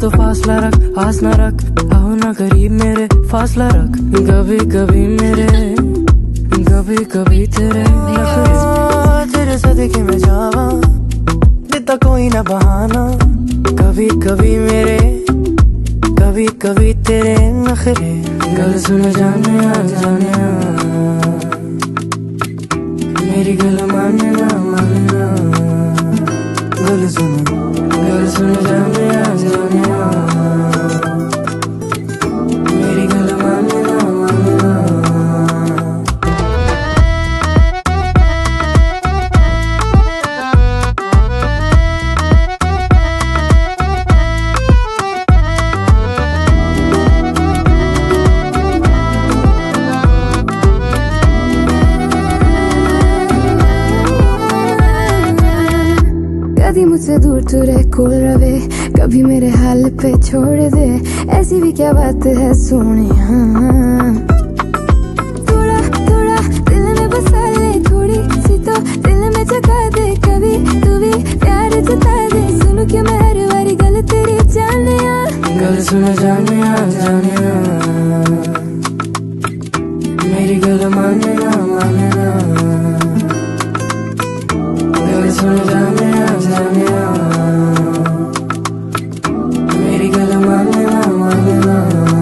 तो फासला रख, आस ना रख, आओ ना करीब मेरे, फासला रख। कभी कभी मेरे, कभी कभी तेरे तेरे सदके में जावा, देता कोई ना बहाना। कभी कभी मेरे, कभी कभी तेरे नखरे। गल सुन जाने जाने, मेरी गल माने ना माने। गल सुन जाने जाने, मेरी गल माने ना माने। कभी मुझसे दूर तू रह कोल रवे, कभी मेरे हाल पे छोड़ दे। ऐसी भी क्या बात है सोनिया, थोड़ा थोड़ा दिल में बसा ले, थोड़ी सी तो दिल में जगा दे। कभी तू भी प्यार जता दे, सुन के मैं हर बारी गल तेरी जानिया। गल सुन जानिया जानिया, मेरी गल माने ना माने। गल सुन जानिया जानिया, मेरी गल माने ना माने।